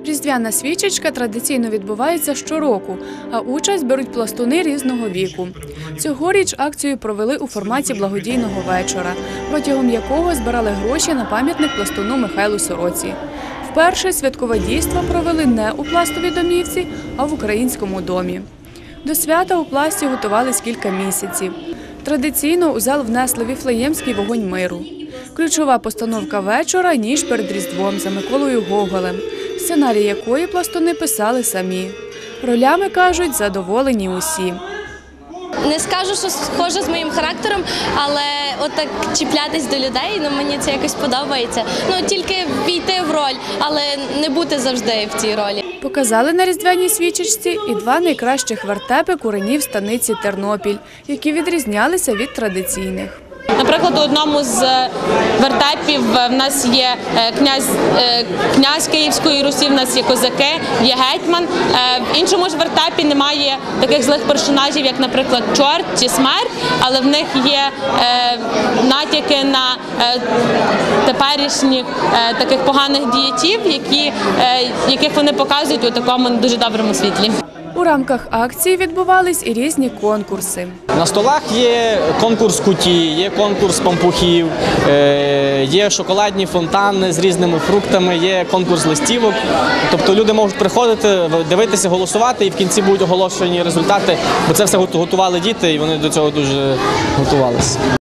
Різдвяна свічечка традиційно відбувається щороку, а участь беруть пластуни різного віку. Цьогоріч акцію провели у форматі благодійного вечора, протягом якого збирали гроші на пам'ятник пластуну Михайлу Сороці. Вперше святкове дійство провели не у пластовій домівці, а в українському домі. До свята у пласті готувались кілька місяців. Традиційно у зал внесли Віфлеємський вогонь миру. Ключова постановка вечора – «Ніж перед Різдвом» за Миколою Гоголем, сценарій якої пластуни писали самі. Ролями, кажуть, задоволені усі. Не скажу, що схоже з моїм характером, але отак чіплятись до людей, мені це якось подобається. Тільки війти в роль, але не бути завжди в цій ролі. Показали на різдвяній свічечці і два найкращих вертепи куренів станиці Тернопіль, які відрізнялися від традиційних. Наприклад, у одному з вертепів в нас є князь Київської Русі, в нас є козаки, є гетьман. В іншому ж вертепі немає таких злих персонажів, як, наприклад, чорт чи смерть, але в них є натяки на теперішніх таких поганих діячів, яких вони показують у такому не дуже доброму світлі. У рамках акції відбувались і різні конкурси. На столах є конкурс куті, є конкурс пампухів, є шоколадні фонтани з різними фруктами, є конкурс листівок. Тобто люди можуть приходити, дивитися, голосувати і в кінці будуть оголошені результати, бо це все готували діти і вони до цього дуже готувалися.